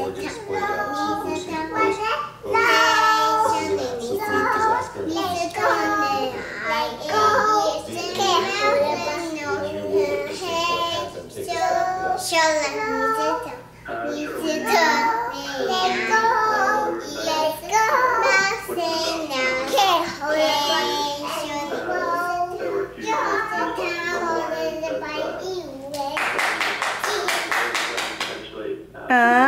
or just wait out see if there's this is an absolute disaster. Ah.